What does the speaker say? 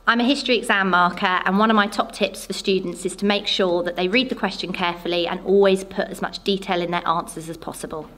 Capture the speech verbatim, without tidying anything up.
I'm a history exam marker, and one of my top tips for students is to make sure that they read the question carefully and always put as much detail in their answers as possible.